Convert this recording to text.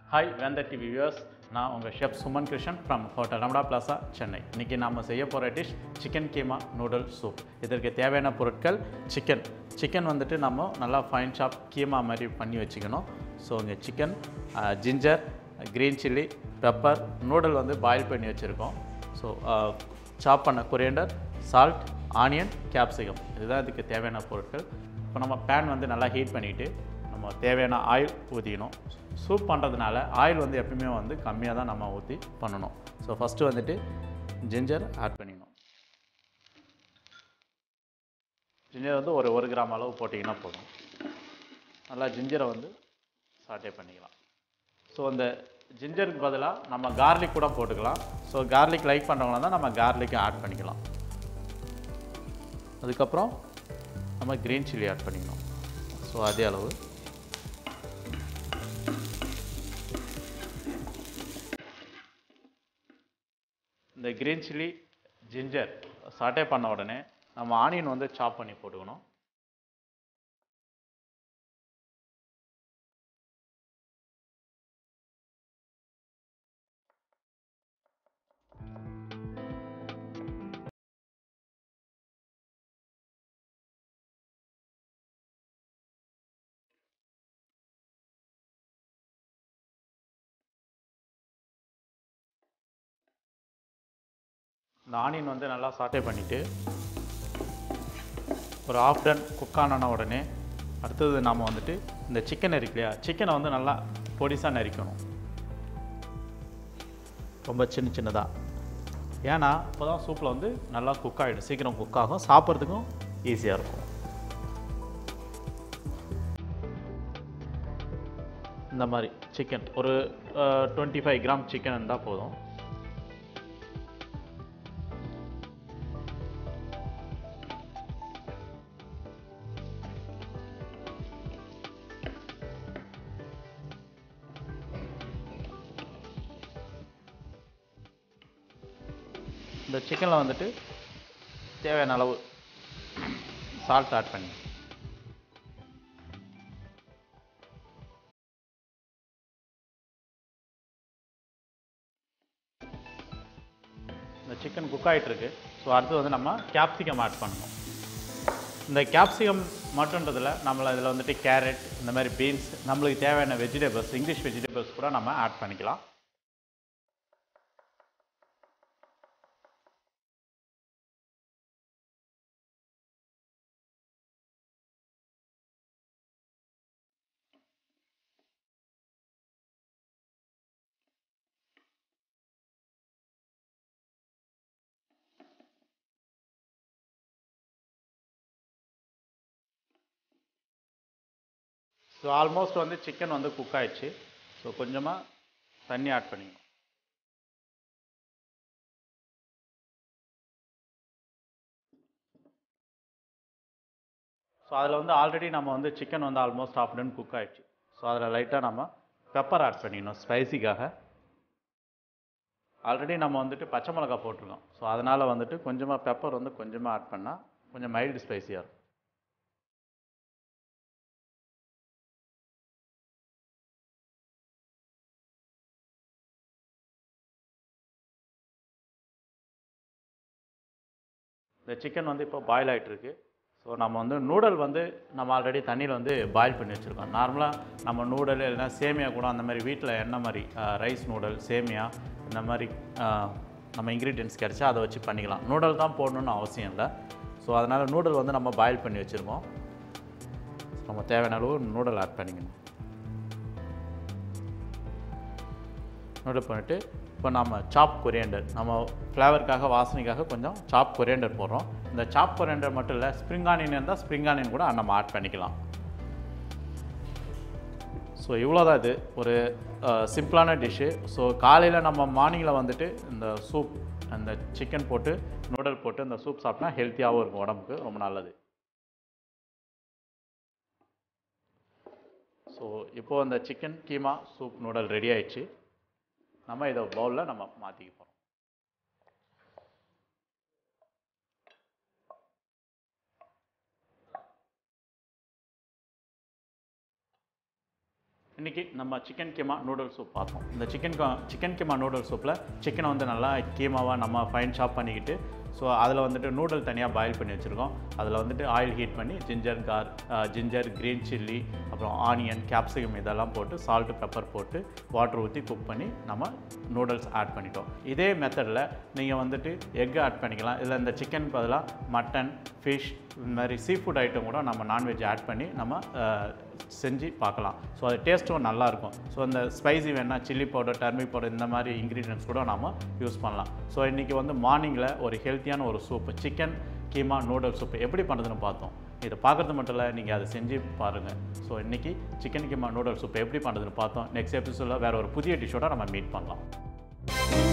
Hi Vendhartv viewers, நான் உங்கள் chef Suman Krishnan from hotel Ramada Plaza Chennai. இன்றைக்கி நாம் செய்ய போகிற dish chicken keema noodle soup. இதற்கு தேவையான பொருட்கள் சிக்கன் வந்துட்டு நம்ம நல்லா ஃபைன் சாப் கீமா மாதிரி பண்ணி வச்சுக்கணும். ஸோ இங்கே chicken, ginger, green chilli, pepper, noodle வந்து பாயில் பண்ணி வச்சுருக்கோம். ஸோ சாப் பண்ண கொரியண்டர், சால்ட், ஆனியன், கேப்சிகம், இதுதான் இதுக்கு தேவையான பொருட்கள். இப்போ நம்ம பேன் வந்து நல்லா ஹீட் பண்ணிவிட்டு நம்ம தேவையான ஆயில் ஊற்றிக்கணும். சூப் பண்ணுறதுனால ஆயில் வந்து எப்பயுமே வந்து கம்மியாக தான் நம்ம ஊற்றி பண்ணணும். ஸோ ஃபஸ்ட்டு வந்துட்டு ஜிஞ்சர் ஆட் பண்ணிக்கணும். ஜிஞ்சர் வந்து ஒரு 1 கிராம் அளவு போட்டிங்கன்னா போதும். நல்லா ஜிஞ்சரை வந்து சாட்டே பண்ணிக்கலாம். ஸோ அந்த ஜிஞ்சருக்கு பதிலாக நம்ம கார்லிக் கூட போட்டுக்கலாம். ஸோ கார்லிக் லைக் பண்ணுறவங்களா தான் நம்ம கார்லிக்கை ஆட் பண்ணிக்கலாம். அதுக்கப்புறம் நம்ம க்ரீன் சில்லி ஆட் பண்ணிக்கணும். ஸோ அதே அளவு. இந்த க்ரீன் சில்லி, ஜிஞ்சர் சாட்டே பண்ண உடனே நம்ம ஆனியன் வந்து சாப் பண்ணி போட்டுக்கணும். இந்த ஆனியன் வந்து நல்லா சாட்டே பண்ணிவிட்டு ஒரு ஆஃப் டன் குக் ஆன உடனே அடுத்தது நாம் வந்துட்டு இந்த சிக்கன் இருக்கு இல்லையா, சிக்கனை வந்து நல்லா பொடிசாக நறுக்கணும். ரொம்ப சின்னதாக. ஏன்னா இப்போ தான் சூப்பில் வந்து நல்லா குக் ஆகிடும், சீக்கிரம் குக் ஆகும், சாப்பிட்றதுக்கும் ஈஸியாக இருக்கும். இந்த மாதிரி சிக்கன் ஒரு 25 கிராம் சிக்கன் இருந்தால் போதும். இந்த சிக்கனில் வந்துட்டு தேவையான அளவு சால்ட் ஆட் பண்ணி இந்த சிக்கன் குக் ஆகிட்டுருக்கு. ஸோ அடுத்து வந்து நம்ம கேப்சிகம் ஆட் பண்ணணும். இந்த கேப்சிகம் மட்டுன்றதில் நம்மளை இதில் வந்துட்டு கேரட், இந்த மாதிரி பீன்ஸ், நம்மளுக்கு தேவையான வெஜிடபிள்ஸ், இங்கிலீஷ் வெஜிடபிள்ஸ் கூட நம்ம ஆட் பண்ணிக்கலாம். ஸோ ஆல்மோஸ்ட் வந்து சிக்கன் வந்து குக் ஆகிடுச்சு. ஸோ கொஞ்சமாக தண்ணி ஆட் பண்ணிக்கணும். ஸோ அதில் வந்து ஆல்ரெடி நம்ம வந்து சிக்கன் வந்து ஆல்மோஸ்ட் ஹாஃப் டன் குக் ஆகிடுச்சு. ஸோ அதில் லைட்டாக நம்ம பெப்பர் ஆட் பண்ணிக்கணும் ஸ்பைசிக்காக. ஆல்ரெடி நம்ம வந்துட்டு பச்சை மிளகா போட்டிருக்கோம். ஸோ அதனால் வந்துட்டு கொஞ்சமாக பெப்பர் வந்து கொஞ்சமாக ஆட் பண்ணால் கொஞ்சம் மைல்டு ஸ்பைசியாக இருக்கும். இந்த சிக்கன் வந்து இப்போ பாயில் ஆகிட்டுருக்கு. ஸோ நம்ம வந்து நூடல் வந்து நம்ம ஆல்ரெடி தண்ணியில் வந்து பாயில் பண்ணி வச்சுருக்கோம். நார்மலாக நம்ம நூடல் இல்லைனா சேமியா கூட அந்த மாதிரி வீட்டில் என்ன மாதிரி ரைஸ் நூடல், சேமியா இந்த மாதிரி நம்ம இன்க்ரீடியன்ட்ஸ் கிடச்சா அதை வச்சு பண்ணிக்கலாம். நூடல் தான் போடணுன்னு அவசியம் இல்லை. ஸோ அதனால் நூடல் வந்து நம்ம பாயில் பண்ணி வச்சுருக்கோம். நம்ம தேவையான அளவு நூடல் ஆட் பண்ணிக்கணும். நூடல் பண்ணிவிட்டு இப்போ நம்ம சாப் கொரியண்டர், நம்ம ஃப்ளேவருக்காக வாசனைக்காக கொஞ்சம் சாப் கொரியண்டர் போடுறோம். இந்த சாப் கொரியண்டர் மட்டும் இல்லை, ஸ்ப்ரிங் ஆனியன் இருந்தால் ஸ்ப்ரிங் ஆனியன் கூட நம்ம ஆட் பண்ணிக்கலாம். ஸோ இவ்வளோதான். இது ஒரு சிம்பிளான டிஷ்ஷு. ஸோ காலையில் நம்ம மார்னிங்கில் வந்துட்டு இந்த சூப், அந்த சிக்கன் போட்டு நூடல் போட்டு இந்த சூப் சாப்பிட்டா ஹெல்த்தியாகவும் இருக்கும், உடம்புக்கு ரொம்ப நல்லது. ஸோ இப்போது அந்த chicken keema soup noodle ready ஆயிடுச்சு. நம்ம இதை பவுலில் நம்ம மாற்றிக்க போகிறோம். இன்றைக்கி நம்ம சிக்கன் கீமா நூடுல்ஸ் சூப் பார்த்தோம். இந்த சிக்கன் கீமா நூடுல்ஸ் சூப்பில் சிக்கனை வந்து நல்லா கீமாவாக நம்ம ஃபைன் சாப் பண்ணிக்கிட்டு ஸோ அதில் வந்துட்டு நூடுல் தனியாக பாயில் பண்ணி வச்சுருக்கோம். அதில் வந்துட்டு ஆயில் ஹீட் பண்ணி ஜிஞ்சர் க்ரீன் சில்லி அப்புறம் ஆனியன் கேப்சிகம் இதெல்லாம் போட்டு சால்ட்டு பெப்பர் போட்டு வாட்டர் ஊற்றி குக் பண்ணி நம்ம நூடுல்ஸ் ஆட் பண்ணிட்டோம். இதே மெத்தடில் நீங்கள் வந்துட்டு எக் ஆட் பண்ணிக்கலாம். இதில் இந்த சிக்கன் பதிலாக மட்டன், ஃபிஷ் இந்த மாதிரி சீ ஃபுட் ஐட்டம் கூட நம்ம நான்வெஜ் ஆட் பண்ணி நம்ம செஞ்சு பார்க்கலாம். ஸோ அது டேஸ்ட்டும் நல்லாயிருக்கும். ஸோ இந்த ஸ்பைசி வேணால் சில்லி பவுடர், டர்மிக் பவுடர் இந்த மாதிரி இன்க்ரீடியன்ட்ஸ் கூட நம்ம யூஸ் பண்ணலாம். ஸோ இன்றைக்கி வந்து மார்னிங்கில் ஒரு ஹெல்த்தியான ஒரு soup chicken keema noodles soup எப்படி பண்ணுறதுன்னு பார்த்தோம். இதை பார்க்குறது மட்டும் இல்லை, நீங்கள் அதை செஞ்சு பாருங்கள். ஸோ இன்றைக்கி சிக்கன் கீமா நூடுல்ஸ் சூப்பு எப்படி பண்ணுறதுன்னு பார்த்தோம். நெக்ஸ்ட் எபிசோடில் வேறு ஒரு புதிய டிஷ்ஷோட நம்ம மீட் பண்ணலாம்.